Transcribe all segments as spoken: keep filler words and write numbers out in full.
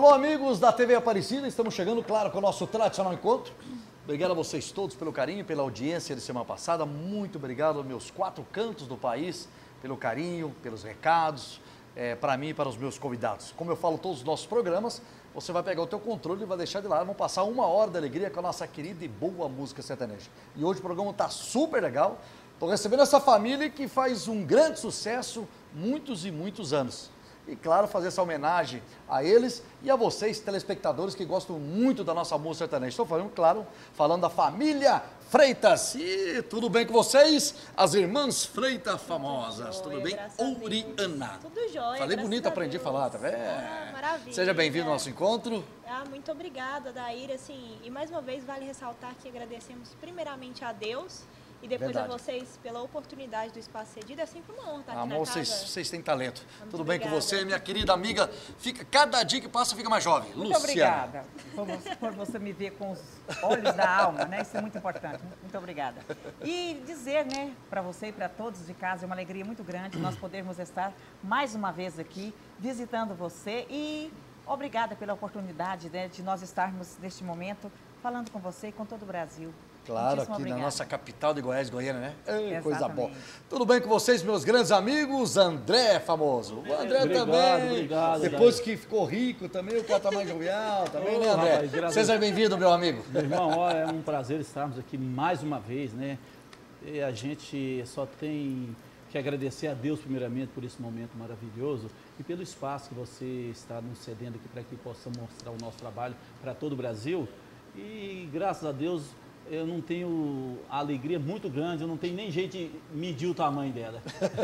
Alô, amigos da T V Aparecida, estamos chegando, claro, com o nosso tradicional encontro. Obrigado a vocês todos pelo carinho, pela audiência de semana passada. Muito obrigado aos meus quatro cantos do país, pelo carinho, pelos recados, é, para mim e para os meus convidados. Como eu falo todos os nossos programas, você vai pegar o teu controle e vai deixar de lado. Vamos passar uma hora de alegria com a nossa querida e boa música sertaneja. E hoje o programa está super legal. Estou recebendo essa família que faz um grande sucesso muitos e muitos anos. E, claro, fazer essa homenagem a eles e a vocês, telespectadores, que gostam muito da nossa música sertaneja. Estou falando, claro, falando da família Freitas. E tudo bem com vocês? As irmãs Freitas famosas. Tudo, tudo bem? Ouriana. Tudo jóia. Falei bonito, aprendi a falar, tá vendo? Ah, maravilha. Seja bem-vindo ao nosso encontro. Ah, muito obrigada, Daíra. Assim, e mais uma vez, vale ressaltar que agradecemos primeiramente a Deus e depois Verdade. a vocês pela oportunidade do espaço cedido. É sempre uma honra estar aqui Amor, na vocês, casa. vocês têm talento. Muito Tudo bem com obrigada. você, minha querida amiga? Fica, cada dia que passa, fica mais jovem. Muito Luciana. obrigada por você, por você me ver com os olhos da alma, né? Isso é muito importante. Muito obrigada. E dizer, né, para você e para todos de casa, é uma alegria muito grande nós podermos estar mais uma vez aqui visitando você e obrigada pela oportunidade, né, de nós estarmos neste momento falando com você e com todo o Brasil. Claro, Muitíssimo aqui obrigada. na nossa capital de Goiás, Goiânia, né? Ei, coisa Exatamente. boa. Tudo bem com vocês, meus grandes amigos? André, famoso. O André Obrigado, também. obrigado, Depois Daí. que ficou rico também, o cara tá mais jovial também, Ô, né, André? rapaz, graças Seja a Deus. bem-vindo, meu amigo. Meu irmão, olha, é um prazer estarmos aqui mais uma vez, né? E a gente só tem que agradecer a Deus primeiramente por esse momento maravilhoso e pelo espaço que você está nos cedendo aqui para que possamos mostrar o nosso trabalho para todo o Brasil. E graças a Deus eu não tenho a alegria muito grande, eu não tenho nem jeito de medir o tamanho dela.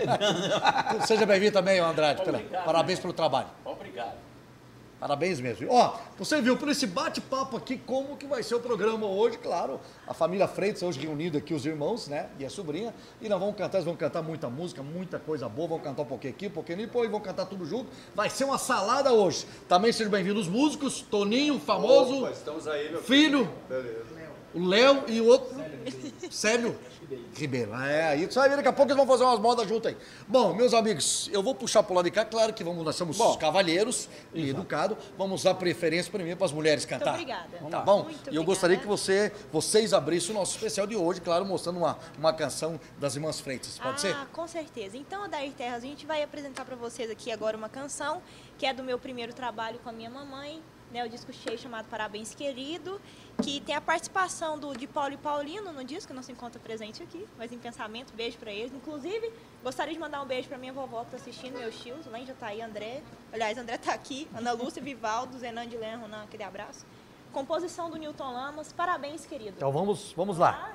Seja bem-vindo também, Andrade. Pela- Obrigado, Parabéns né? pelo trabalho. Obrigado. Parabéns mesmo. Ó, você viu por esse bate-papo aqui como que vai ser o programa hoje, claro. A família Freitas hoje reunida aqui, os irmãos, né? E a sobrinha. E nós vamos cantar, eles vão cantar muita música, muita coisa boa. Vão cantar um pouquinho aqui, um pouquinho ali, depois vão cantar tudo junto. Vai ser uma salada hoje. Também sejam bem-vindos os músicos. Toninho, famoso. Opa, estamos aí, meu Filho. Beleza. O Léo e o outro. Célio Ribeiro. Ah, é, aí você vai ver, daqui a pouco eles vão fazer umas modas juntas aí. Bom, meus amigos, eu vou puxar pro lado de cá, claro que vamos, nós somos Bom, cavalheiros e educados, vamos dar preferência primeiro para as mulheres cantar. obrigada. Tá Vamos bom? Muito E eu obrigada. gostaria que você, vocês abrissem o nosso especial de hoje, claro, mostrando uma, uma canção das Irmãs Freitas. Pode ah, ser? com certeza. Então, Adair Terras, a gente vai apresentar para vocês aqui agora uma canção que é do meu primeiro trabalho com a minha mamãe, né, o disco cheio chamado Parabéns Querido, que tem a participação do, de Paulo e Paulino no disco, não se encontra presente aqui, mas em pensamento, beijo para eles. Inclusive, gostaria de mandar um beijo para minha vovó que está assistindo, meus tios, lá em Jataí, André. Aliás, André está aqui, Ana Lúcia, Vivaldo, Zenan de Len, Ronan, aquele abraço. Composição do Newton Lamas, Parabéns Querido. Então vamos, vamos lá.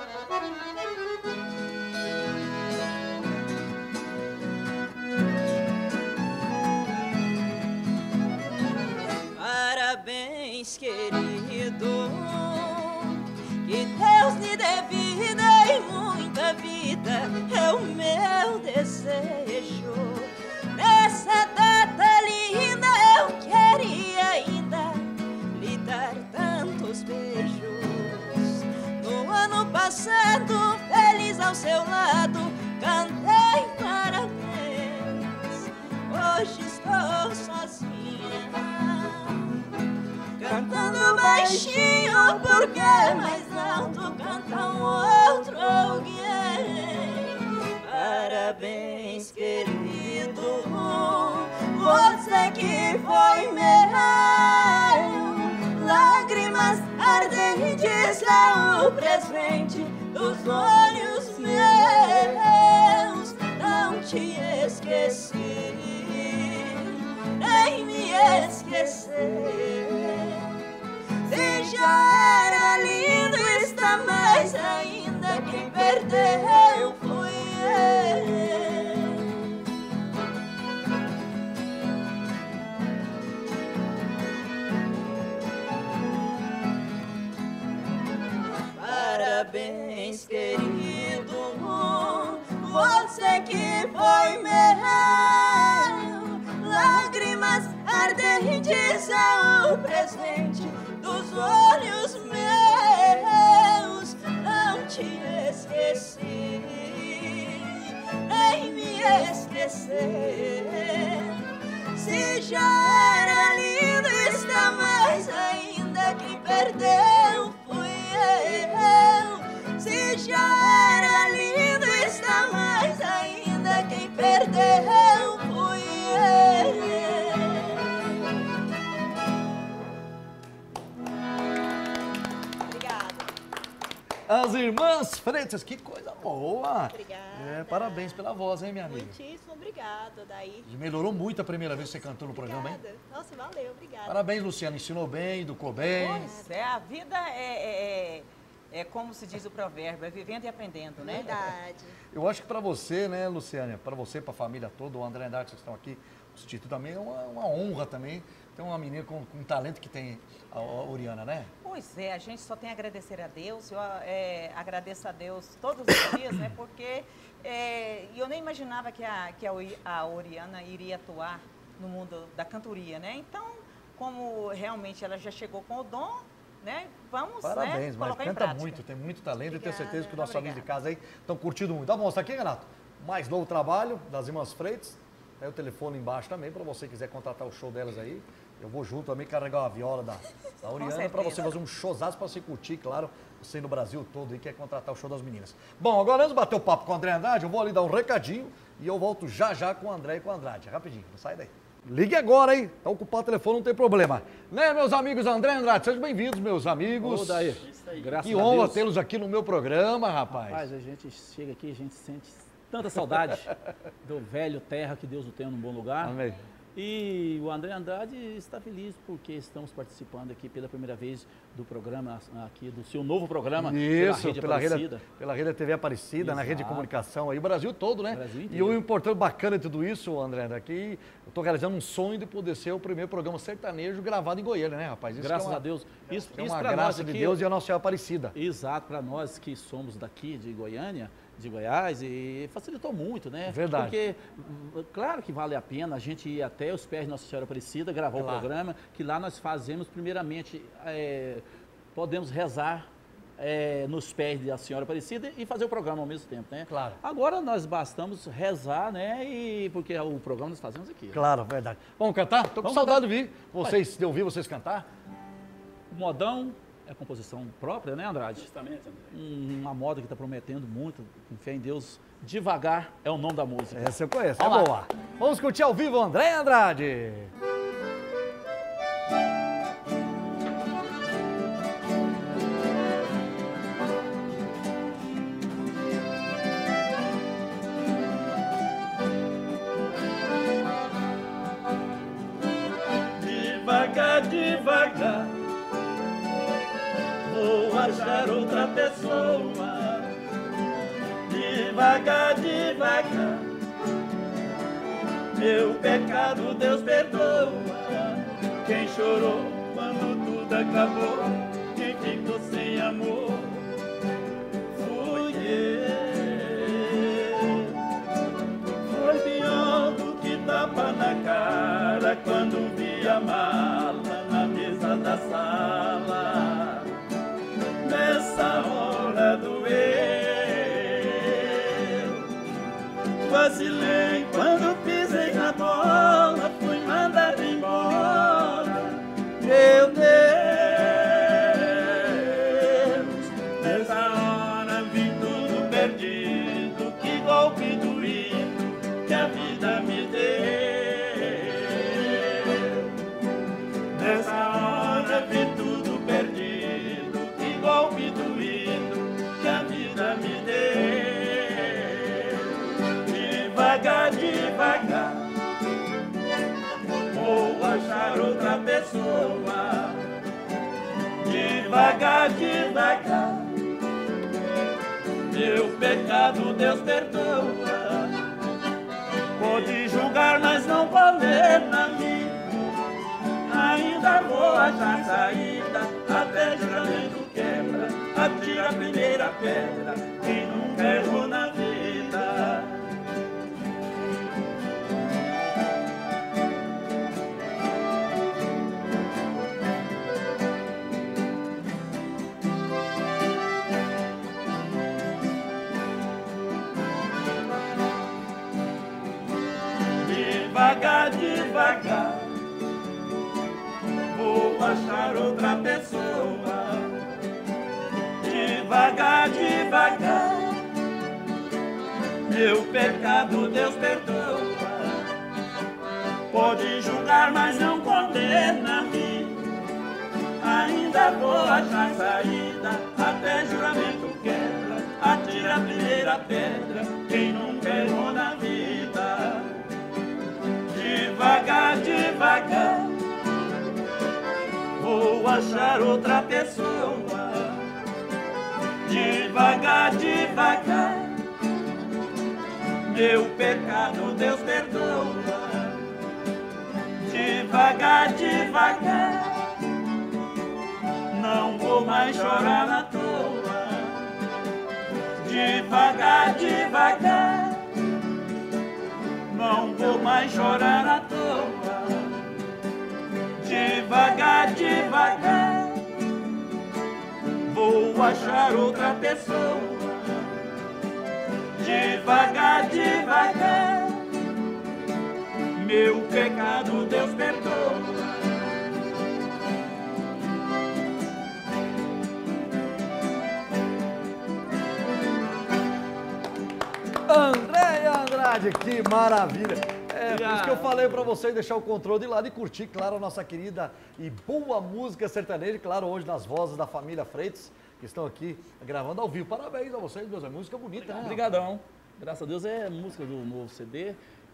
Parabéns, querido, que Deus lhe dê vida e muita vida, é o meu desejo. Nessa data linda eu queria ainda lhe dar tantos beijos. No ano passado, feliz ao seu lado, cantei parabéns. Hoje estou sozinha, cantando baixinho, porque mais alto canta um outro alguém. Parabéns, querido, você que foi meu. Lágrimas ardentes é o presente dos olhos meus. Não te esqueci, nem me esquecer. Se já era lindo, está mais ainda. Quem perdeu fui eu. Parabéns, querido, você que foi meu. Lágrimas ardentes é o presente dos olhos meus. Não te esqueci, nem me esquecer. Se já era lindo, perdeu fui eu. Se já era lindo, está mais ainda. Quem perdeu fui eu. As irmãs Freitas, que coisa boa! Obrigada. É, parabéns pela voz, hein, minha amiga? Muitíssimo obrigada, daí. Melhorou muito a primeira vez que você cantou no programa, hein? Obrigada. Nossa, valeu, obrigada. Parabéns, Luciana. Ensinou bem, educou bem. Pois é, a vida é, é, é como se diz o provérbio, é vivendo e aprendendo, né? Verdade. Eu acho que para você, né, Luciana, para você, para a família toda, o André Andrade, que estão aqui, o Tito também, é uma, uma honra também ter uma menina com, com o talento que tem a, a Oriana, né? Pois é, a gente só tem a agradecer a Deus, eu é, agradeço a Deus todos os dias, né, porque é, eu nem imaginava que, a, que a, a Oriana iria atuar no mundo da cantoria, né, então, como realmente ela já chegou com o dom, né, vamos, Parabéns, né, mas colocar em canta prática. muito, tem muito talento e tenho Obrigada. certeza que os nossos Obrigada. amigos de casa aí estão curtindo muito. Vamos mostrar aqui, Renato, mais novo trabalho das irmãs Freitas, tem o telefone embaixo também, para você quiser contratar o show delas aí. Eu vou junto também carregar uma viola da, da Oriana para você fazer um showzaço para você curtir, claro, você no Brasil todo aí quer contratar o show das meninas. Bom, agora antes de bater o papo com o André Andrade, eu vou ali dar um recadinho e eu volto já já com o André e com o Andrade. Rapidinho, não sai daí. Ligue agora, hein? Tá ocupado o telefone, não tem problema. Né, meus amigos André Andrade? Sejam bem-vindos, meus amigos. Ô, Daí, graças Que a honra Deus. tê-los aqui no meu programa, rapaz. Rapaz, a gente chega aqui, a gente sente tanta saudade do velho terra, que Deus o tenha num bom lugar. Amém. E o André Andrade está feliz porque estamos participando aqui pela primeira vez do programa, aqui do seu novo programa, Isso, pela Rede pela rede, Aparecida. pela rede T V Aparecida, na rede de Exato. comunicação aí, o Brasil todo, né? Brasil E inteiro. o importante, bacana de tudo isso, André, aqui, eu estou realizando um sonho de poder ser o primeiro programa sertanejo gravado em Goiânia, né, rapaz? Isso Graças é uma, a Deus. Isso, é isso uma para nós graça aqui, de Deus e a Nossa Senhora Aparecida. Exato, para nós que somos daqui de Goiânia, de Goiás, e facilitou muito, né? Verdade. Porque, claro que vale a pena a gente ir até os pés de Nossa Senhora Aparecida, gravar Claro. o programa, que lá nós fazemos, primeiramente, é, podemos rezar é, nos pés da Senhora Aparecida e fazer o programa ao mesmo tempo, né? Claro. Agora nós bastamos rezar, né? E, porque o programa nós fazemos aqui. Claro, verdade. Vamos cantar? Tô com Vamos saudade de ouvir vocês, de ouvir vocês cantar. O modão é composição própria, né, Andrade? Justamente, André. Um- Uma moda que está prometendo muito, com fé em Deus. Devagar é o nome da música. Essa eu conheço, é Vamos lá. boa. Vamos curtir ao vivo André Andrade. Devagar, devagar, vou achar outra pessoa. Devagar, devagar, meu pecado Deus perdoa. Quem chorou quando tudo acabou, quem ficou sem amor, fui eu. Foi pior do que tapa na cara quando vi a mala na mesa da sala. Nessa hora doeu. Vacilei quando pisei na bola, fui mandado embora. Meu Deus, nessa hora vi tudo perdido, que golpe doído que a vida me deu. Nessa hora vi tudo perdido, que golpe doído que a vida me deu. Devagar, devagar, vou achar outra pessoa. Devagar, devagar, meu pecado Deus perdoa. Pode julgar, mas não valer na vida. Ainda vou achar saída, até juramento quebra. Atira a primeira pedra, quem nunca errou na vida. Devagar, devagar, vou achar outra pessoa. meu pecado Deus perdoa. Pode julgar, mas não condena-me. Ainda vou achar saída, até juramento quebra. Atira a primeira pedra, quem nunca errou na vida. Devagar, devagar, vou achar outra pessoa. Devagar, devagar, meu pecado Deus perdoa. Devagar, devagar, não vou mais chorar à toa. Devagar, devagar, não vou mais chorar à toa. Devagar, devagar, vou achar outra pessoa. Devagar, devagar, meu pecado Deus perdoa. Andréia Andrade, que maravilha! É, por isso que eu falei pra vocês deixar o controle de lado e curtir, claro, a nossa querida e boa música sertaneja, claro, hoje nas vozes da família Freitas, que estão aqui gravando ao vivo. Parabéns a vocês, meus amigos, música bonita, né? Obrigadão. Graças a Deus é música do novo C D.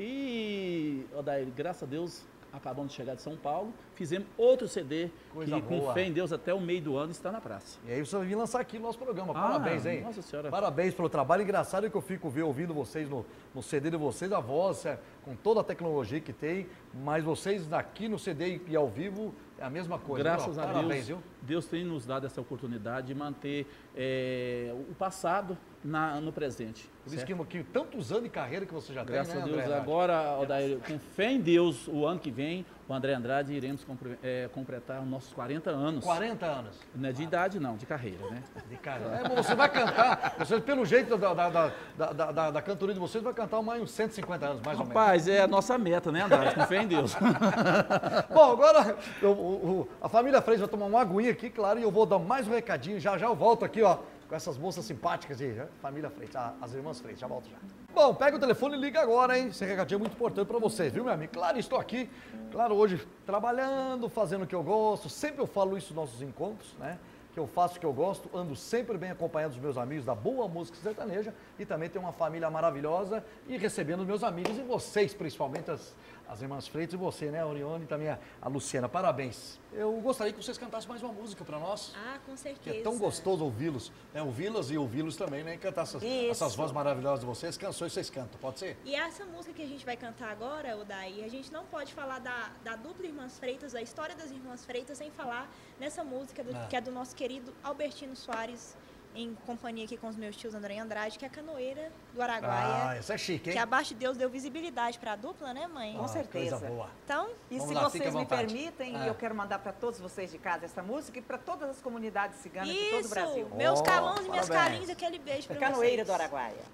E, Odair, graças a Deus, acabamos de chegar de São Paulo, fizemos outro C D, Coisa que boa. com fé em Deus até o meio do ano está na praça. E aí você vai vir lançar aqui no nosso programa. Ah, Parabéns, hein? nossa senhora. Parabéns pelo trabalho. Engraçado que eu fico ver, ouvindo vocês no, no C D de vocês, a voz, é, com toda a tecnologia que tem, mas vocês aqui no C D e ao vivo é a mesma coisa. Graças viu? a Parabéns, Deus, viu? Deus tem nos dado essa oportunidade de manter é, o passado na, no presente. Por isso certo? que, que tantos anos de carreira que você já Graças tem, a né, Deus, André? agora, Odair, com fé em Deus, o ano que vem, o André Andrade iremos compre- é, completar os nossos quarenta anos. quarenta anos Não é de idade, não, de carreira, né? de carreira. É, mas você vai cantar, você, pelo jeito da, da, da, da, da, da, da cantoria de vocês, vai cantar mais uns cento e cinquenta anos, mais ou menos. Rapaz, é a nossa meta, né, Andrade? Com fé em Deus. Bom, agora eu- o- o- a família Freitas vai tomar uma aguinha aqui, claro, e eu vou dar mais um recadinho. Já já eu volto aqui, ó, com essas moças simpáticas de né, família Freitas, a- as irmãs Freitas. Já volto já. Bom, pega o telefone e liga agora, hein? Esse recadinho é muito importante pra vocês, viu, meu amigo? Claro, estou aqui, claro, hoje trabalhando, fazendo o que eu gosto. Sempre eu falo isso nos nossos encontros, né? Que eu faço o que eu gosto, ando sempre bem acompanhado dos meus amigos da boa música sertaneja e também tenho uma família maravilhosa e recebendo os meus amigos e vocês, principalmente as, as irmãs Freitas e você, né, a Orione e também a, a Luciana. Parabéns. Eu gostaria que vocês cantassem mais uma música para nós. Ah, com Que certeza. é tão gostoso ouvi-los, né? Ouvi-las e ouvi-los também, né? E cantar essas, Isso. essas vozes maravilhosas de vocês, canções vocês cantam, pode ser? E essa música que a gente vai cantar agora, Odair, a gente não pode falar da, da dupla Irmãs Freitas, da história das Irmãs Freitas, sem falar nessa música do- Ah. que é do nosso querido Albertino Soares, em companhia aqui com os meus tios André e Andrade, que é a Canoeira do Araguaia. Ah, essa é chique, hein? Que abaixo de Deus deu visibilidade para a dupla, né, mãe? Com Ah, certeza. Coisa boa. Então, E Vamos se lá, fique à vocês me vontade. permitem, Ah. eu quero mandar para todos vocês de casa essa música e para todas as comunidades ciganas de todo o isso! Brasil. Meus Oh, calões e minhas parabéns. carinhas, aquele beijo para Canoeira vocês. do Araguaia.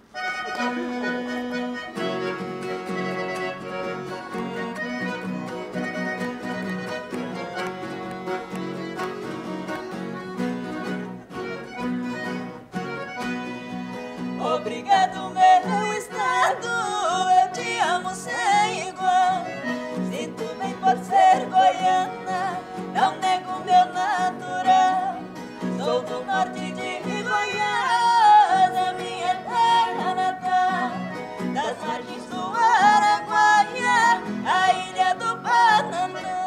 Obrigado, meu estado, eu te amo sem igual. Sinto bem por ser goiana, não nego meu natural. Sou do norte de Goiás, a minha terra natal. Das margens do Araguaia, a ilha do Panamá.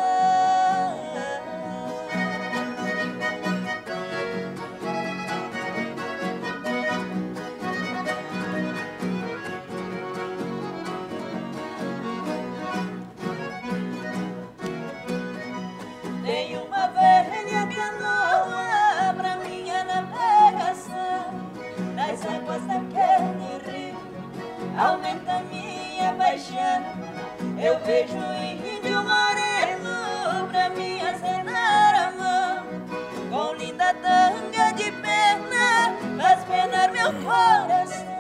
Tem uma velha canoa pra minha navegação nas águas daquele rio, aumenta minha paixão. Eu vejo índio moreno pra me acenar a mão, com linda tanga de pena faz penar meu coração.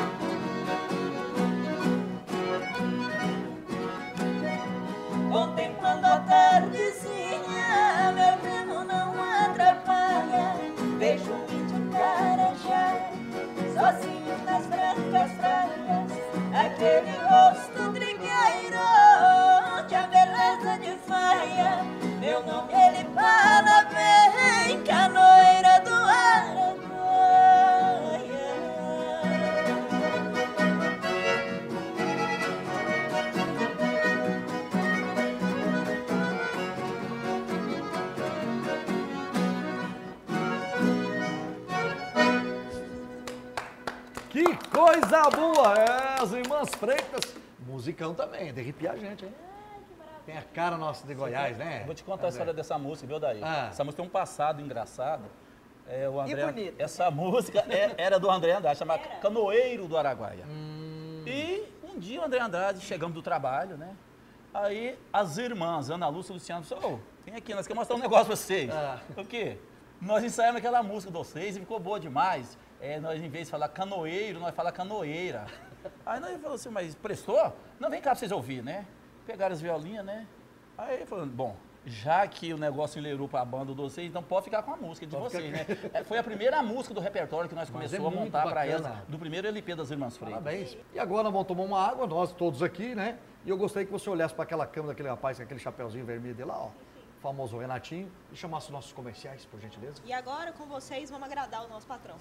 Contemplando lacinhos nas brancas franjas, aquele rosto trigueiro, que a beleza de faia, meu nome ele fala bem, canoeira do Araguaia. Que coisa boa! É, as irmãs Freitas. Musicão também, de arrepiar a gente, hein? Tem a cara nossa de Goiás, né? Eu vou te contar a história dessa música, viu, Daí? Ah. Essa música tem um passado engraçado. É, o André, bonito. Essa música é- era do André Andrade, chamada Era? Canoeiro do Araguaia. E um dia o André Andrade, chegamos do trabalho, né? Aí as irmãs, Ana Lúcia e Luciano, disseram, ô, vem aqui, nós queremos mostrar um negócio pra vocês. Ah. O quê? Nós ensaiamos aquela música de vocês e ficou boa demais. É, nós, em vez de falar canoeiro, nós falamos canoeira. Aí nós falamos assim, mas prestou? Não, vem cá pra vocês ouvirem, né? Pegaram as violinhas, né? Aí falando, bom, já que o negócio enlerou pra banda de vocês, então pode ficar com a música de Pode vocês, ficar- né? É, foi a primeira música do repertório que nós Mas começamos é a muito montar pra bacana. elas, do primeiro L P das Irmãs Freitas. Parabéns. E agora vamos tomar uma água, nós todos aqui, né? E eu gostaria que você olhasse para aquela câmera daquele rapaz com aquele chapeuzinho vermelho dele lá, ó. O famoso Renatinho. E chamasse os nossos comerciais, por gentileza. E agora, com vocês, vamos agradar o nosso patrão.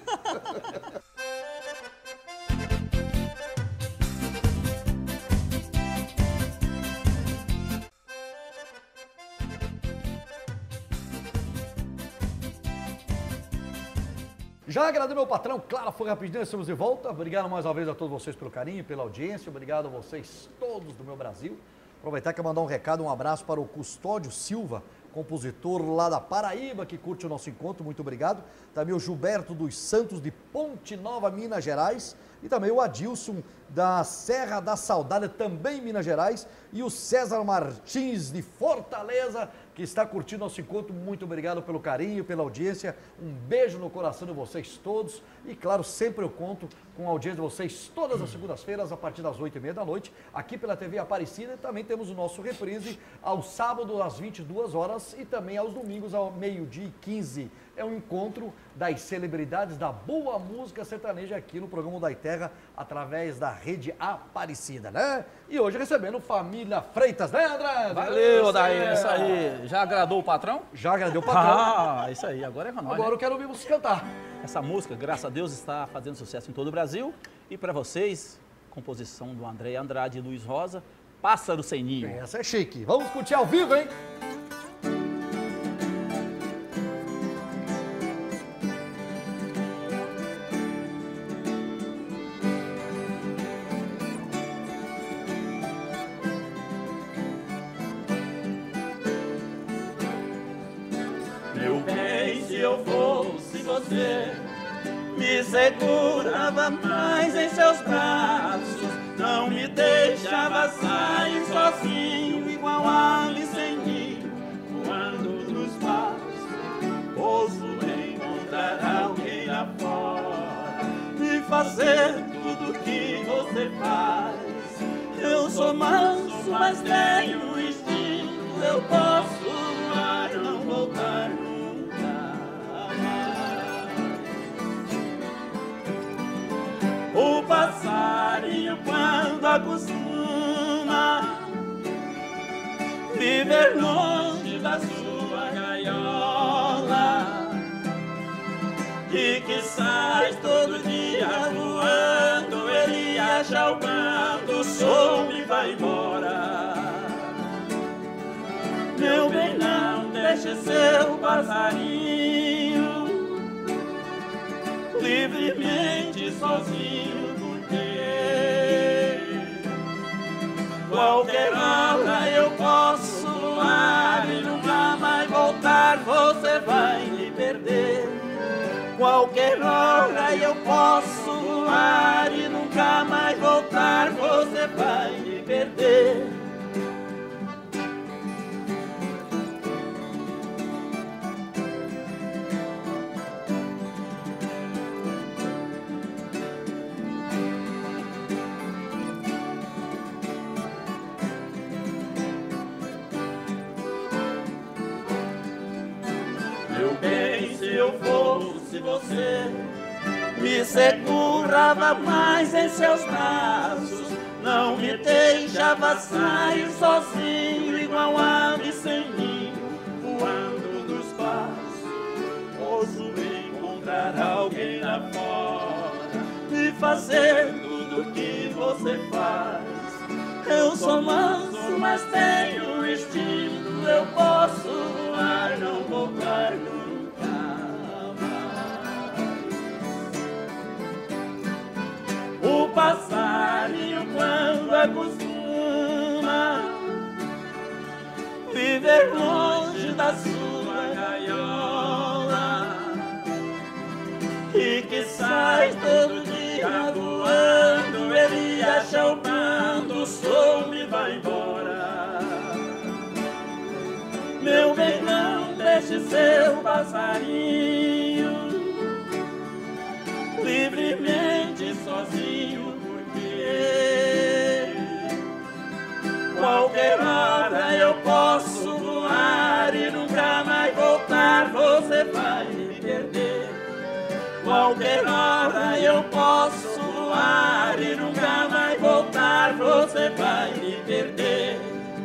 Já agradei meu patrão, claro, foi rapidinho, estamos de volta. Obrigado mais uma vez a todos vocês pelo carinho, pela audiência. Obrigado a vocês todos do meu Brasil. Aproveitar que mandar um recado, um abraço para o Custódio Silva, compositor lá da Paraíba, que curte o nosso encontro, muito obrigado. Também o Gilberto dos Santos, de Ponte Nova, Minas Gerais. E também o Adilson, da Serra da Saudade, também em Minas Gerais. E o César Martins, de Fortaleza, que está curtindo nosso encontro. Muito obrigado pelo carinho, pela audiência. Um beijo no coração de vocês todos. E claro, sempre eu conto com a audiência de vocês todas as segundas-feiras, a partir das oito e meia da noite, aqui pela T V Aparecida. E também temos o nosso reprise ao sábado, às vinte e duas horas, e também aos domingos, ao meio-dia e quinze. É um encontro das celebridades da boa música sertaneja aqui no programa da Terra, através da Rede Aparecida, né? E hoje recebendo Família Freitas, né, André? Valeu, Daí, isso aí. Já agradou o patrão? Já agradei o patrão. Ah, isso aí, agora é com nós. Agora né? eu quero ouvir você cantar. Essa música, graças a Deus, está fazendo sucesso em todo o Brasil. E para vocês, composição do André Andrade e Luiz Rosa, Pássaro Sem Ninho. Essa é chique. Vamos curtir ao vivo, hein? Meu bem, se eu fosse você, me segurava mais em seus braços, não me deixava sair sozinho, igual ave sem ninho, voando nos passos. Ouso encontrar alguém lá fora e fazer tudo que você faz. Eu sou manso, mas tenho instinto, eu posso voar, não voltar nunca mais. O passarinho, quando acostuma viver longe da sua gaiola, e que sai todo dia voando, ele acha o canto, o som e vai embora. Meu bem, não deixe seu passarinho livremente sozinho, porque qualquer hora eu posso voar e nunca mais voltar, você vai me perder. Qualquer hora eu posso voar e nunca mais voltar, você vai me perder. Meu bem, se eu fosse você, me segurava mais em seus braços, não me deixava sair sozinho, igual ave sem ninho, voando dos passos. Ouso encontrar alguém lá fora e fazer tudo que você faz. Eu sou manso, mas tenho instinto, eu posso voar, não voltar nunca mais. O passarinho quando acostuma viver longe da sua gaiola e que sai todo dia voando, ele acha o bando, o som e vai embora. Meu bem, não deixe seu passarinho livremente sozinho, porque qualquer hora eu posso voar e nunca mais voltar, você vai me perder. Qualquer hora eu posso voar e nunca mais voltar, você vai me perder.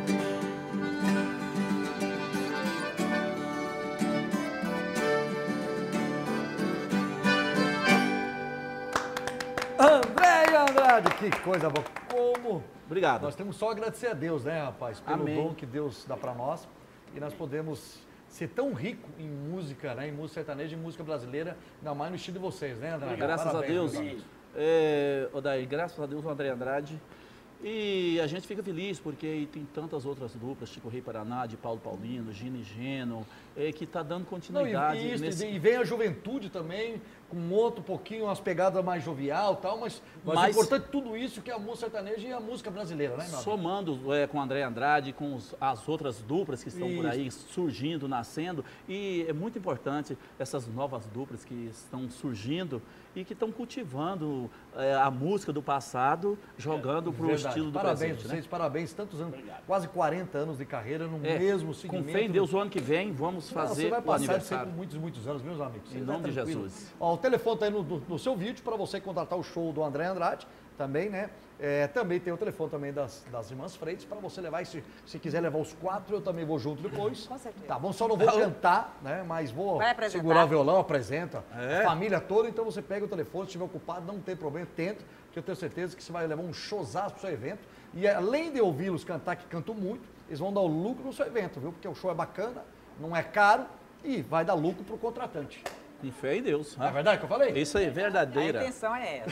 André Andrade, que coisa boa. Como? Obrigado. Nós temos só a agradecer a Deus, né, rapaz? Pelo Amém. dom que Deus dá para nós. E nós podemos ser tão rico em música, né? Em música sertaneja e música brasileira, ainda mais no estilo de vocês, né, André? Graças Parabéns, a Deus. meus amigos. É, Odair, graças a Deus, o André Andrade. E a gente fica feliz porque tem tantas outras duplas, tipo Rei Paraná, de Paulo Paulino, Gino e Geno, é, que está dando Não, continuidade. e, isso, nesse... e vem a juventude também, com outro pouquinho, umas pegadas mais jovial e tal, mas, mas, Mas- o importante de tudo isso que é a música sertaneja e a música brasileira, né, meu amigo? Somando é, com o André Andrade, com os- as outras duplas que estão por Isso. aí surgindo, nascendo. E é muito importante essas novas duplas que estão surgindo e que estão cultivando é, a música do passado, jogando para o Verdade. estilo do Parabéns presente. vocês, Né? parabéns, tantos anos, quase quarenta anos de carreira no É, mesmo com segmento. fé em Deus, o ano que vem vamos Não, fazer você vai o passar de ser aniversário. por muitos, muitos anos, meus amigos. Em Você nome vai de tranquilo. Jesus. Ó, o telefone está aí no, no- no seu vídeo para você contratar o show do André Andrade também, né? É, também tem o telefone também das, das Irmãs Freitas para você levar. E se, se quiser levar os quatro, eu também vou junto depois. Com certeza. Tá bom, só não vou cantar, né? Mas vou Vai apresentar. segurar o violão, apresenta. É. A família toda, então você pega o telefone, se estiver ocupado, não tem problema, tenta, que eu tenho certeza que você vai levar um showzaço pro seu evento. E além de ouvi-los cantar, que cantam muito, eles vão dar o lucro no seu evento, viu? Porque o show é bacana, não é caro e vai dar lucro pro contratante. Com fé em Deus. Não é verdade que eu falei? Isso aí, A verdadeira. intenção é essa.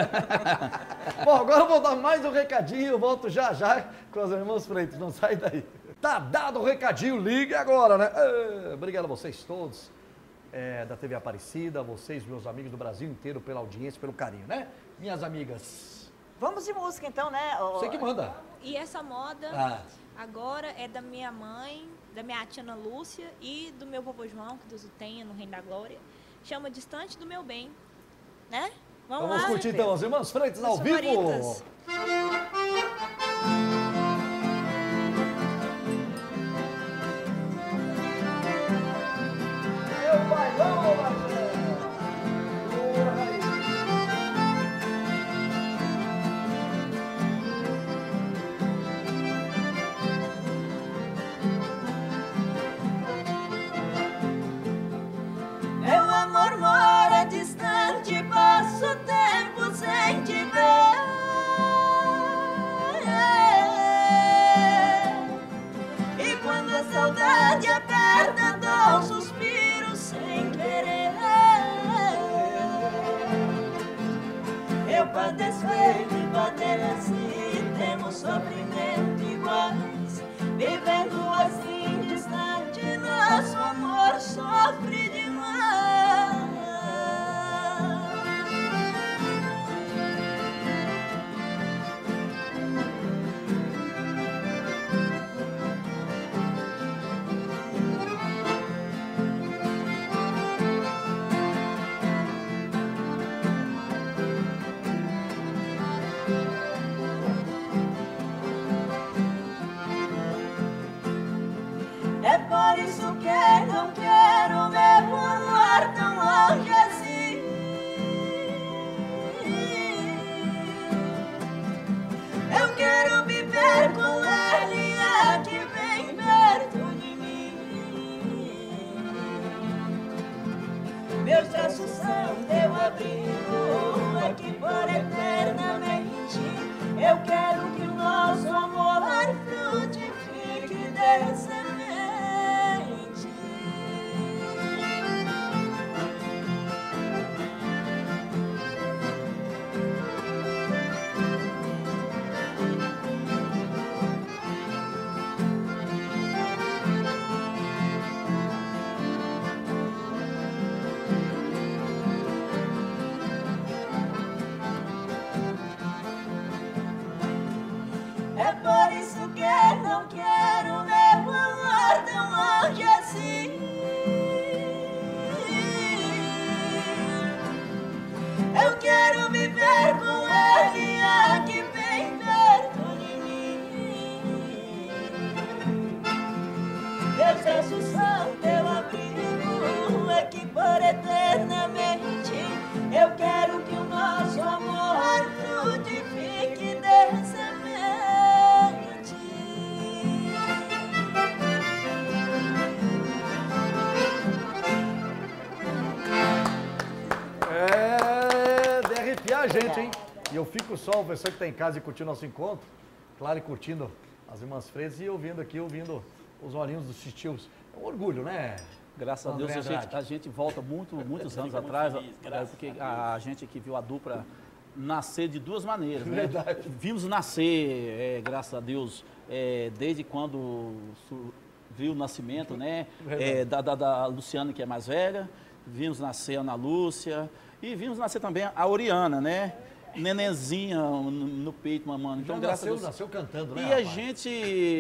Bom, agora eu vou dar mais um recadinho, eu volto já já com as Irmãs Freitas, não sai daí. Tá dado o recadinho, ligue agora, né? É, obrigado a vocês todos é, da T V Aparecida, a vocês, meus amigos do Brasil inteiro, pela audiência, pelo carinho, né? Minhas amigas, Vamos de música então, né? ô- você que manda. E essa moda Ah. agora é da minha mãe, da minha tia Ana Lúcia e do meu vovô João, que Deus o tenha no Reino da Glória. Chama Distante do Meu Bem, né? Vamos, Vamos lá? curtir então as Irmãs Freitas ao As vivo. favoritas. Meu bailão, Marcelo. Meu amor mora distante, passo tempo sem te ver. E quando a saudade aperta, dou um suspiro sem querer. Eu padeço ele, padece, temos sofrimento iguais. Vivendo assim distante, nosso amor sofre demais. É por isso que não quero ver a gente, hein? E eu fico só, o pessoal que está em casa e curtindo nosso encontro, claro, e curtindo as irmãs Freitas e ouvindo aqui, ouvindo os olhinhos dos tios. É um orgulho, né? Graças a Deus, a gente, a gente volta muito, muitos anos atrás, feliz, porque a, a gente que viu a dupla nascer de duas maneiras, né? Verdade. Vimos nascer, é, graças a Deus, é, desde quando viu o nascimento, né? É, da, da, da Luciana, que é mais velha, vimos nascer a Ana Lúcia e vimos nascer também a Oriana, né? Nenenzinha no, no peito, mamãe. Então, Já graças nasceu, a Deus. nasceu cantando, né? E rapaz? a gente,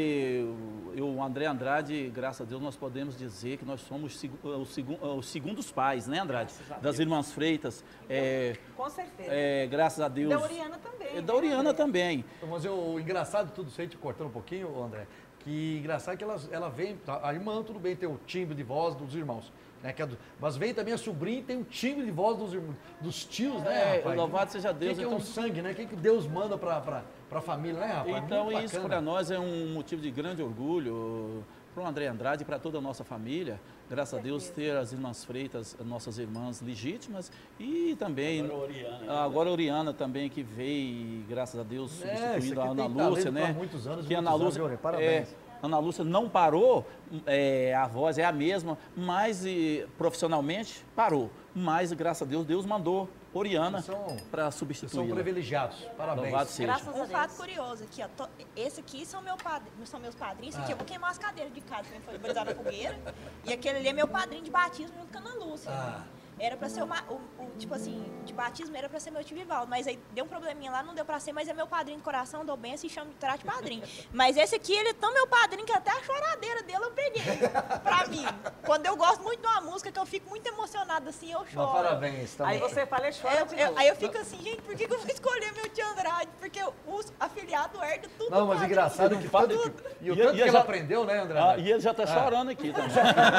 eu, o André Andrade, graças a Deus, nós podemos dizer que nós somos os, segu, os, segu, os segundos pais, né, Andrade? Das irmãs Freitas. É, Com certeza. É, graças a Deus. Da Oriana também. É, né, da Oriana André? também. Mas eu, o engraçado de tudo isso aí, te cortando um pouquinho, André, que engraçado que ela, ela vem, a irmã, tudo bem, tem o timbre de voz dos irmãos, né? Que é do, mas vem também a sobrinha e tem o timbre de voz dos, irmãos, dos tios, né, É, rapaz? louvado seja Deus. Que que é então, um sangue, né? O que, que Deus manda pra, pra, pra família, né, rapaz? então Muito isso bacana. para nós é um motivo de grande orgulho. Para o André Andrade e para toda a nossa família, graças a Deus, ter as irmãs Freitas, nossas irmãs legítimas e também Agora a Oriana, né? agora a Oriana também que veio, graças a Deus, É, substituindo isso a aqui Ana tem talento Lúcia, pra né? muitos anos, que a muitos Ana anos, Lúcia, Yuri, parabéns. é, Ana Lúcia não parou, é, a voz é a mesma, mas e, profissionalmente parou. Mas, graças a Deus, Deus mandou Oriana Vocês são- para Vocês são substituí-la. privilegiados, parabéns. Louvado seja. Graças a Um Deus. fato curioso aqui, ó. tô- esse aqui são, meu padr... são meus padrinhos. Esse aqui Ah. eu vou queimar as cadeiras de casa, que foi brisado na fogueira. E aquele ali é meu padrinho de batismo junto com a Ana Lúcia. Ah. Era pra ser uma, o, o, tipo assim, de batismo era pra ser meu tio Vivaldo, mas aí deu um probleminha lá, não deu pra ser, mas é meu padrinho de coração, dou benção e chamo de trás de padrinho. Mas esse aqui, ele é tão meu padrinho que até a choradeira dele eu peguei pra mim. Quando eu gosto muito de uma música, que eu fico muito emocionada assim, eu Mas choro. parabéns, tá Aí bom. você fala, É, chora eu- de eu- novo. aí eu fico assim, gente, por que, que eu vou escolher meu tio Andrade? Porque os afiliados herdam tudo. Não, mas padrinho. engraçado que Fala- tanto que, e o E- tanto e que ele já- aprendeu, né, André? Ah, e ele já está chorando aqui também.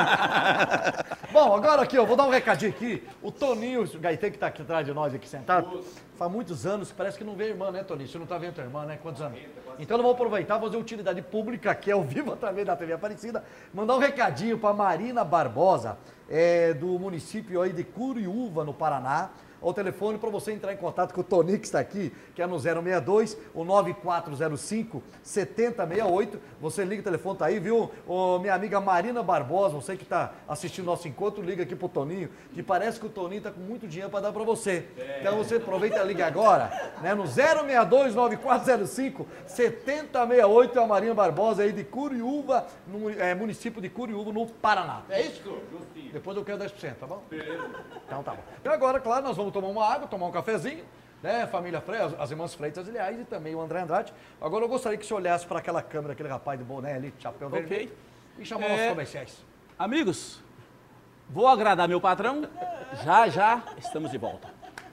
Bom, agora aqui, eu vou dar um recadinho aqui. O Toninho, o gaiteiro que está aqui atrás de nós, aqui sentado, faz muitos anos que parece que não vê a irmã, né, Toninho? Você não está vendo tua irmã, né? Quantos anos? Então nós vamos aproveitar, fazer utilidade pública aqui ao vivo através da T V Aparecida, mandar um recadinho para Marina Barbosa, é, do município aí de Curiúva, no Paraná. Ao telefone para você entrar em contato com o Toninho que está aqui, que é no zero seis dois, o nove quatro zero cinco, sete zero seis oito. Você liga, o telefone tá aí, viu? Ô, minha amiga Marina Barbosa, você que está assistindo nosso encontro, liga aqui pro Toninho, que parece que o Toninho tá com muito dinheiro para dar para você. Então você aproveita e liga agora, né? No zero seis dois, nove quatro zero cinco, sete zero seis oito, é a Marina Barbosa aí de Curiúva, no é, município de Curiúva, no Paraná. É isso? Depois eu quero dez por cento, tá bom? Então tá bom. E agora, claro, nós vamos tomar uma água, tomar um cafezinho, né? Família Freitas, as irmãs Freitas, aliás, e também o André Andrade. Agora eu gostaria que você olhasse para aquela câmera, aquele rapaz de boné ali, chapéu Ok. vermelho, e chamar É. nossos comerciais. Amigos, vou agradar meu patrão. Já, já estamos de volta.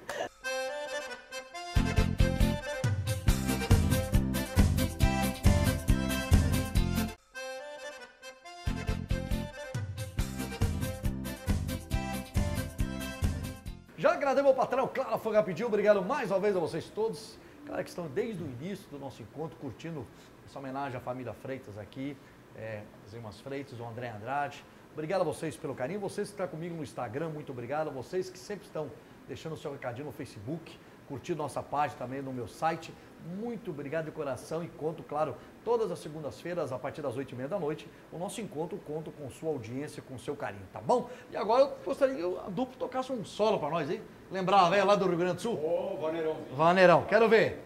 Já agradei meu patrão, claro, foi rapidinho, obrigado mais uma vez a vocês todos, cara, que estão desde o início do nosso encontro, curtindo essa homenagem à família Freitas aqui, é, as irmãs Freitas, o André Andrade. Obrigado a vocês pelo carinho, vocês que estão comigo no Instagram, muito obrigado, a vocês que sempre estão deixando o seu recadinho no Facebook, curtindo nossa página também no meu site, muito obrigado de coração e conto, claro, todas as segundas-feiras, a partir das oito e meia da noite, o nosso encontro conto com sua audiência, com seu carinho, tá bom? E agora eu gostaria que a dupla tocasse um solo pra nós, hein? Lembrar a velha lá do Rio Grande do Sul? Ô, Vaneirão. Vaneirão, quero ver.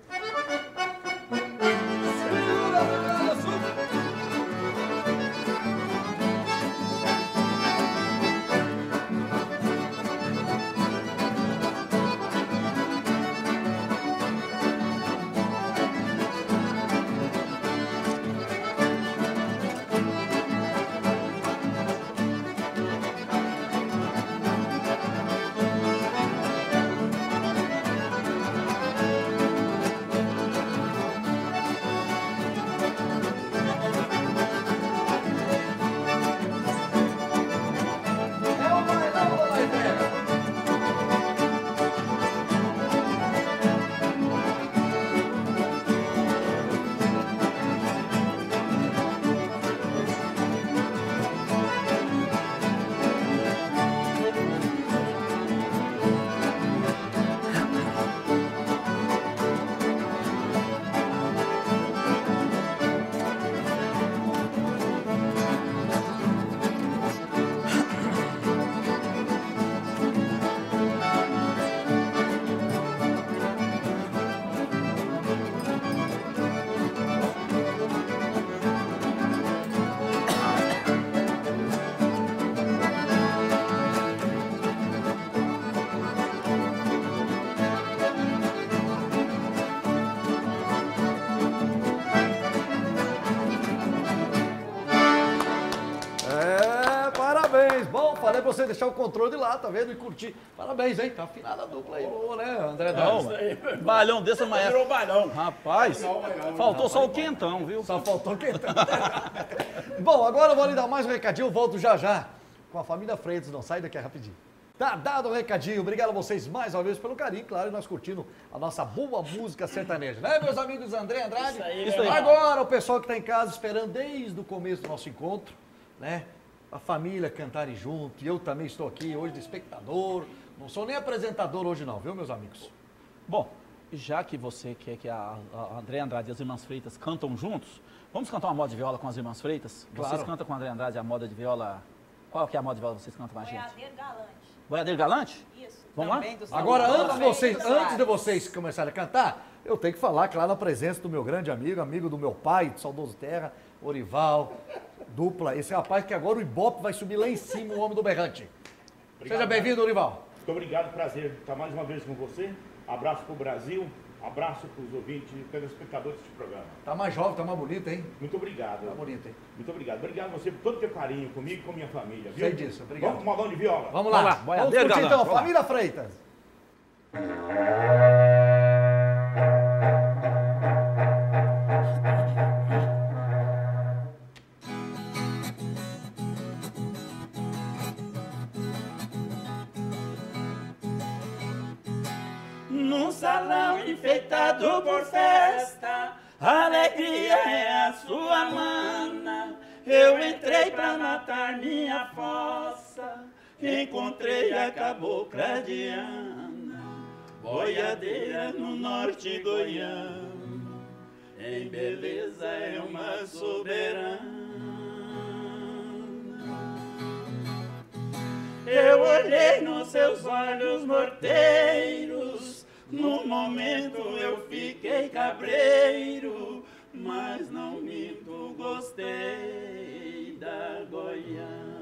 pra você deixar o controle lá, tá vendo? E curtir. Parabéns, hein? Tá afinada a dupla aí, boa, né, André? Não, balhão desse amanhã. Virou balão. Rapaz, faltou só o quentão, viu? Só faltou quentão. Bom, agora eu vou lhe dar mais um recadinho, eu volto já já com a família Freitas, não sai daqui rapidinho. Tá dado o recadinho, obrigado a vocês mais uma vez pelo carinho, claro, e nós curtindo a nossa boa música sertaneja, né, meus amigos André Andrade? Isso aí, Isso aí. Agora o pessoal que tá em casa esperando desde o começo do nosso encontro, né, a família cantarem junto, e eu também estou aqui hoje de espectador, não sou nem apresentador hoje não, viu, meus amigos? Bom, já que você quer que a, a André Andrade e as Irmãs Freitas cantam juntos, vamos cantar uma moda de viola com as Irmãs Freitas? Claro. Vocês cantam com a André Andrade a moda de viola... Qual que é a moda de viola que vocês cantam com a gente? Boiadeiro galante. Boiadeiro Galante? Isso. Vamos Também do lá? São Agora, Paulo. antes de, vocês, antes de vocês começarem a cantar, eu tenho que falar, claro, na presença do meu grande amigo, amigo do meu pai, do saudoso Terra, Orival, dupla, esse rapaz que agora o Ibope vai subir lá em cima, o homem do berrante. Obrigado, Seja bem-vindo, Orival. Muito obrigado, prazer estar mais uma vez com você. Abraço pro Brasil, abraço pros ouvintes e telespectadores deste programa. Tá mais jovem, tá mais bonito, hein? Muito obrigado. Tá bonito, hein? Muito obrigado. Obrigado a você por todo o teu carinho comigo e com a minha família, viu? Sei disso, obrigado. Vamos com modão de viola. Vamos lá, Vamos lá, vamos boiadeiro curtir galante, então, vamos lá. família Freitas. Num salão enfeitado por festa, a alegria é a sua mana. Eu entrei pra matar minha fossa, encontrei a cabocla Diana, boiadeira no norte goiano, em beleza é uma soberana. Eu olhei nos seus olhos morteiros, no momento eu fiquei cabreiro, mas não minto, gostei da goiana.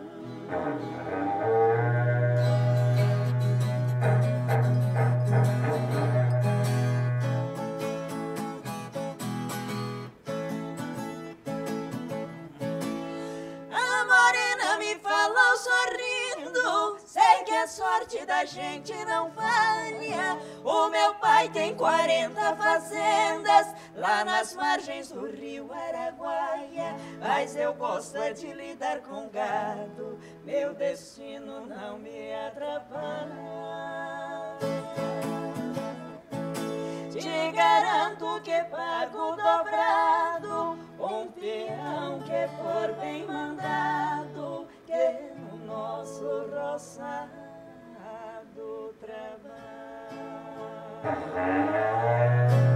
A morena me falou sorrindo, sei que a sorte da gente não falha. O meu pai tem quarenta fazendas lá nas margens do rio Araguaia, mas eu gosto é de lidar com gado, meu destino não me atrapalha. Te garanto que pago dobrado um peão que for bem mandado, que no nosso roçado trabalha.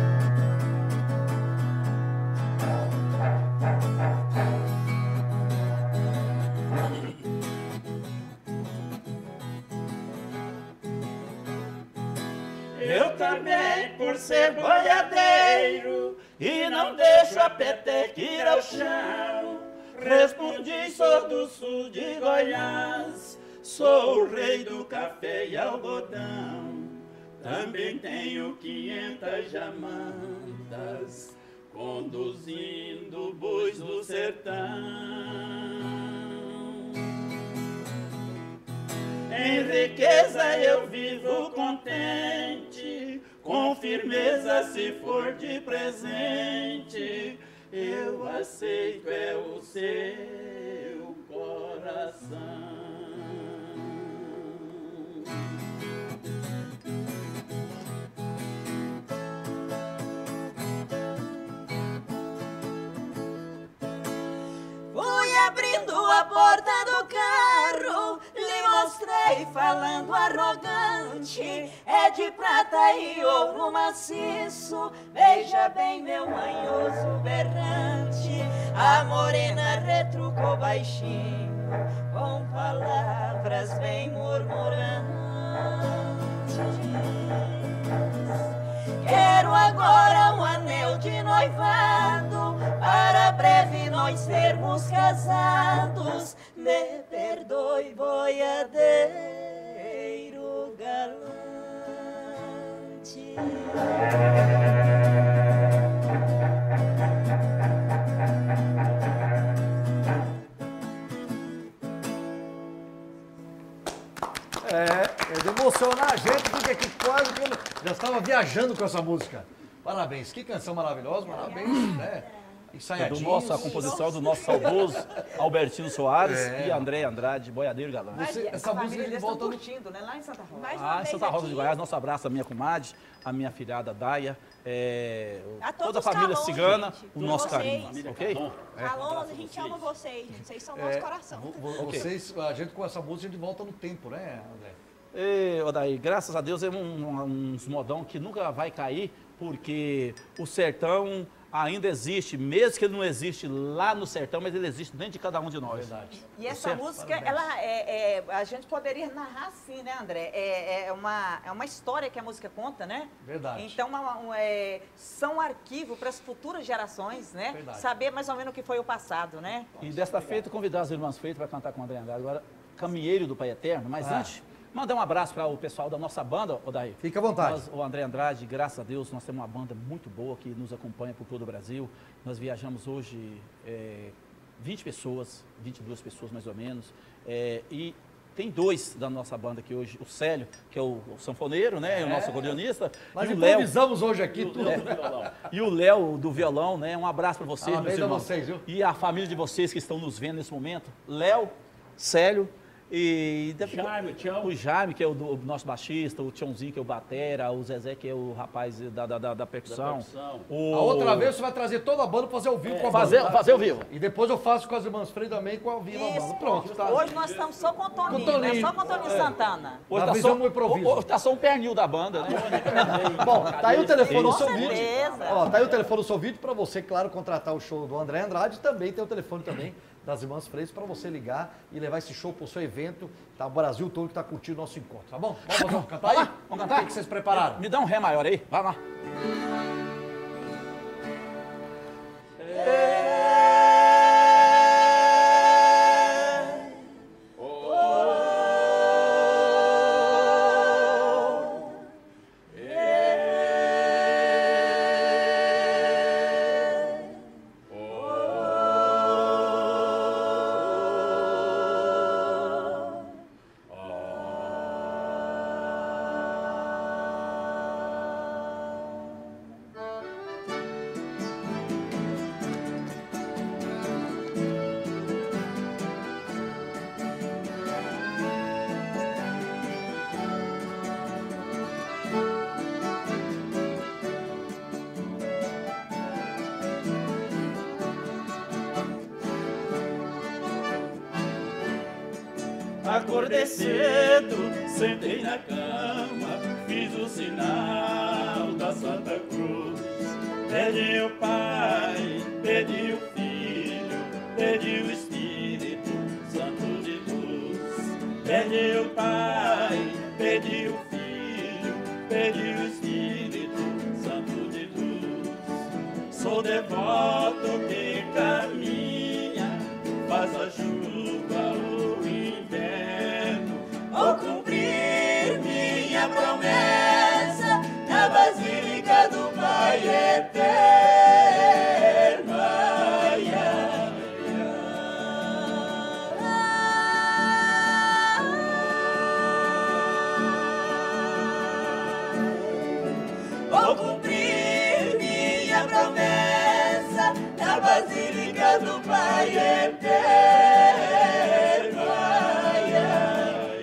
Eu também, por ser boiadeiro, e não deixo a peteca ir ao chão, respondi, sou do sul de Goiás, sou o rei do café e algodão, também tenho quinhentas jamantas, conduzindo bois do sertão. Em riqueza eu vivo contente, com firmeza se for de presente, eu aceito é o seu coração. Fui abrindo a porta do carro, lhe mostrei falando arrogante, é de prata e ouro maciço, veja bem meu manhoso berrante. A morena retrucou baixinho, com palavras bem murmurantes. Quero agora um anel de noivado, para breve nós sermos casados. Me perdoe, boiadeiro galante. Já estava viajando com essa música. Parabéns, que canção maravilhosa, parabéns, né? É do Ensaiadinhos. nosso, a composição do nosso saudoso Albertino Soares É. e André Andrade, boiadeiro galã. Você- A essa música família de deles volta estão no... curtindo, né? Lá em Santa Rosa. Mais uma Ah, em vez Santa Rosa aqui. de Goiás, nosso abraço à minha comadre, à minha filhada Daia, é, A toda a todos os família calões, cigana, gente. o nosso Vocês. carinho, ok? Alô, a gente ama vocês, gente. Vocês são nosso É, coração. vo- vo- Ok. Vocês, a gente com essa música, a gente volta no tempo, né, André? E, Odaí, graças a Deus é um, um, uns modão que nunca vai cair, porque o sertão ainda existe, mesmo que ele não existe lá no sertão, mas ele existe dentro de cada um de nós. Verdade. E essa Certo? música, ela é, é- a gente poderia narrar assim, né, André? É, é uma, é uma história que a música conta, né? Verdade. Então, uma- um, é, são arquivo para as futuras gerações, né? Verdade. Saber mais ou menos o que foi o passado, né? E desta feita, convidar as irmãs Freitas para cantar com o André Andrade, agora Caminheiro do Pai Eterno, mas Ah. antes, mandar um abraço para o pessoal da nossa banda, Odaí. Fica à vontade. Nós, o André Andrade, graças a Deus, nós temos uma banda muito boa que nos acompanha por todo o Brasil. Nós viajamos hoje é, vinte pessoas, vinte e duas pessoas mais ou menos. É, e tem dois da nossa banda aqui hoje, o Célio, que é o, o sanfoneiro, né? O nosso acordeonista. Nós e o Léo. improvisamos hoje aqui tudo. E o Léo do violão, né? Um abraço para vocês, Parabéns meus a irmãos. vocês, viu? E a família de vocês que estão nos vendo nesse momento. Léo, Célio e... Jaime, Tião. O Jaime, que é o, do- o nosso baixista, o Tiãozinho, que é o batera, o Zezé, que é o rapaz da, da, da, da percussão. percussão. O... A outra vez você vai trazer toda a banda pra fazer ao vivo com a Fazer, banda. tá? fazer ao vivo. E depois eu faço com as irmãs Freitas também com ao vivo a Isso. banda. Pronto, tá. Hoje nós estamos só com o Toninho, Com o Toninho. né? Só com o Toninho Santana. Hoje Na tá, visão só, um improviso. hoje tá só um pernil da banda, né? Bom, tá aí o telefone do Com seu vídeo. certeza. Ó, tá aí o telefone do seu vídeo para você, claro, contratar o show do André Andrade. Também tem o telefone também das irmãs Freitas para você ligar e levar esse show pro seu evento. Tá o Brasil todo que tá curtindo o nosso encontro, tá bom? Vamos, vamos cantar aí? Vamos cantar? O que vocês prepararam? Me dá um ré maior aí, vai lá. Acordei cedo, sentei na cama, fiz o sinal da Santa Cruz. Pedi o Pai, pedi o Filho, pedi o Espírito Santo de luz. Pedi o Pai, pedi o Filho, pedi o Espírito Santo de luz. Sou devoto que caminha, faz a chuva o inverno. Vou cumprir minha promessa na Basílica do Pai Eterno. Ai, ai, ai. Vou cumprir minha promessa na Basílica do Pai Eterno. Ai, ai,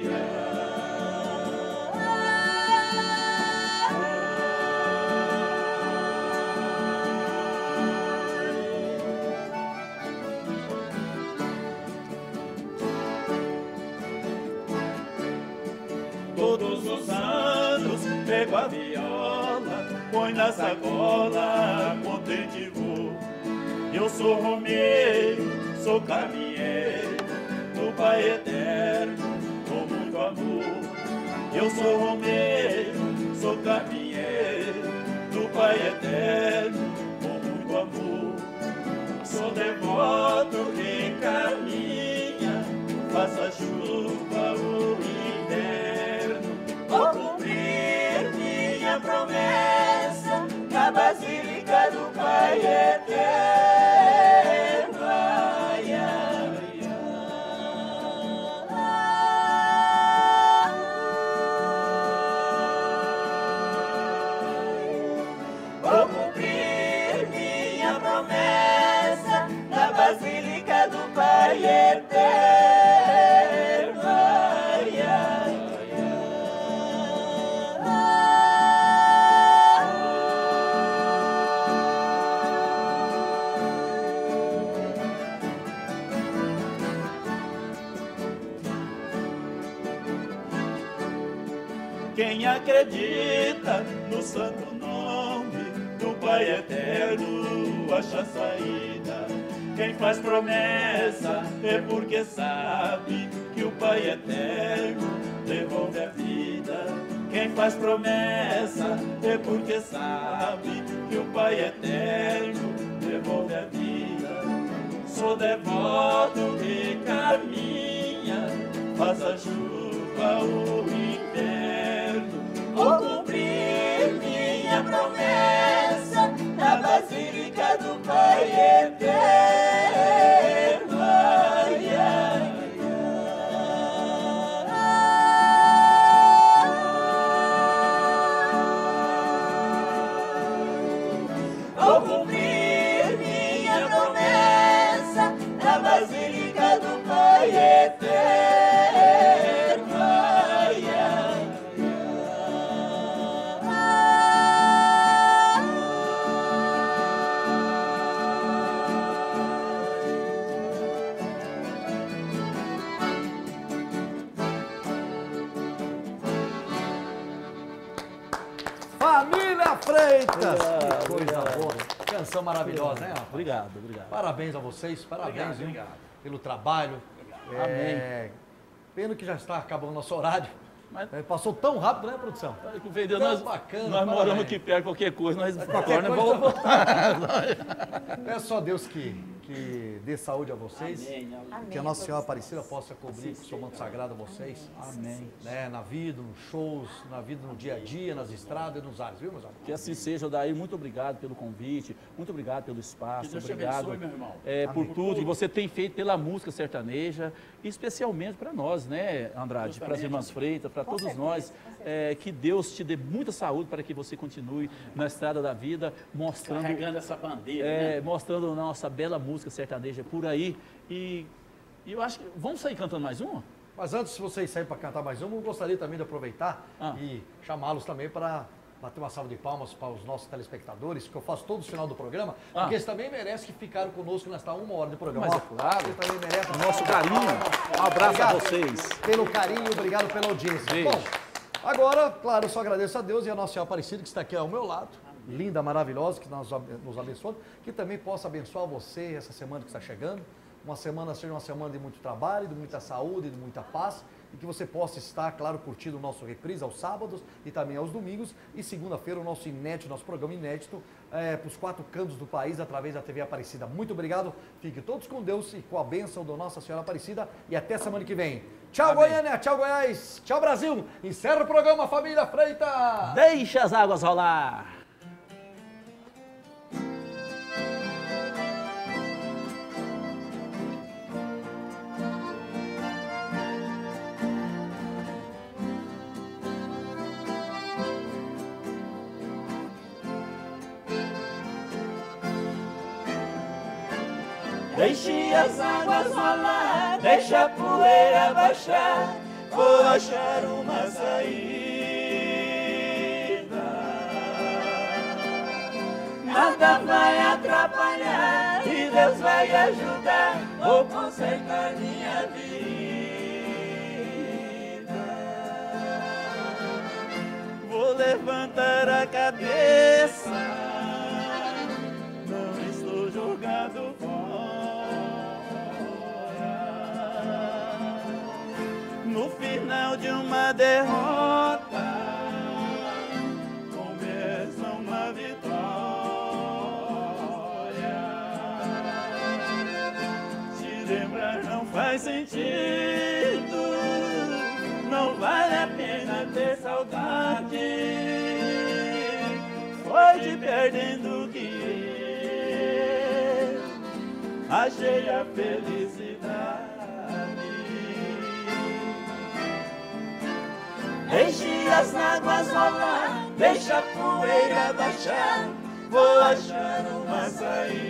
Todos os anos pego a viola, põe na sacola, contente vou. Eu sou romeiro, sou caminheiro do Pai Eterno, com muito amor. Eu sou romeiro, sou caminheiro do Pai Eterno, com muito amor. Sou devoto que caminha, faça chuva o inverno. Vou cumprir minha promessa na Basílica do Pai Eterno. Ai, ai, ai. Quem acredita no santo nome do Pai Eterno acha saída. Quem faz promessa é porque sabe que o Pai Eterno devolve a vida. Quem faz promessa é porque sabe que o Pai Eterno devolve a vida. Sou devoto que caminha, faz a chuva ou o inverno. Vou cumprir minha promessa na Basílica do Pai Eterno. Ai, ai, vou cumprir minha promessa na Basílica do Pai Eterno. Ai, ai, Família Freitas! Que coisa boa. Canção maravilhosa, né, rapaz? Obrigado, obrigado. Parabéns a vocês, parabéns Obrigado, viu, obrigado. pelo trabalho. É, pena que já está acabando o nosso horário. Mas- É, passou tão rápido, né, produção? Olha que vendeu, Tão nós, bacana, nós moramos parabéns. aqui perto, qualquer coisa, nós Qualquer torna e coisa, volta. É só Deus que, que dê saúde a vocês. Amém, amém. Que a Nossa Senhora Aparecida possa cobrir com o seu manto sagrado a vocês. Amém. Né, na vida, nos shows, na vida no dia a dia, nas estradas e nos ares, viu, meus amigos? Que assim seja, Odair. Muito obrigado pelo convite, muito obrigado pelo espaço, Que Deus te obrigado abençoe, meu irmão. é, por tudo que você tem feito pela música sertaneja, e especialmente para nós, né, Andrade, para as irmãs Freitas, para todos certeza, nós. com certeza. É, que Deus te dê muita saúde para que você continue na estrada da vida, mostrando, Carregando essa bandeira, é, né? mostrando a nossa bela música sertaneja por aí. E, e eu acho que vamos sair cantando mais uma? Mas antes de vocês saírem para cantar mais uma, eu gostaria também de aproveitar Ah. e chamá-los também para bater uma salva de palmas para os nossos telespectadores, que eu faço todo o final do programa, Ah. porque eles também merecem que ficaram conosco nesta uma hora de programa. Mas Ó, é claro. Eles também merecem. Nosso carinho. Um abraço a Obrigado vocês. Pelo carinho, obrigado pela audiência. Beijo. Bom, agora, claro, eu só agradeço a Deus e a Nossa Senhora Aparecida, que está aqui ao meu lado. Linda, maravilhosa, que nos abe- nos abençoe, que também possa abençoar você essa semana que está chegando. Uma semana seja uma semana de muito trabalho, de muita saúde, de muita paz, e que você possa estar, claro, curtindo o nosso reprise aos sábados e também aos domingos. E segunda-feira o nosso inédito, nosso programa inédito, é, para os quatro cantos do país, através da T V Aparecida. Muito obrigado, fiquem todos com Deus e com a bênção da Nossa Senhora Aparecida. E até semana que vem. Tchau, Amém. Goiânia, tchau, Goiás, tchau, Brasil. Encerra o programa, família Freitas. Deixa as águas rolar. Deixe as águas rolar, deixa a poeira baixar, vou achar uma saída. Nada vai atrapalhar e Deus vai ajudar, vou consertar minha vida. Vou levantar a cabeça, não estou jogado fora. No final de uma derrota, começa uma vitória. Se lembrar não faz sentido, não vale a pena ter saudade. Foi te perdendo que achei a felicidade. Deixe as águas rolar, deixa a poeira baixar, vou achar uma saída.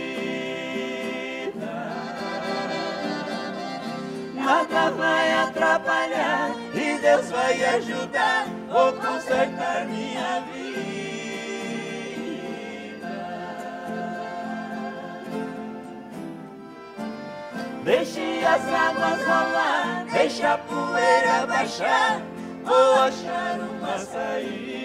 Nada vai atrapalhar e Deus vai ajudar, vou consertar minha vida. Deixe as águas rolar, deixa a poeira baixar, vou achar uma saída.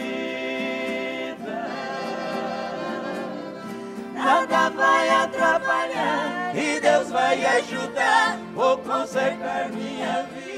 Nada vai atrapalhar e Deus vai ajudar. Vou consertar minha vida.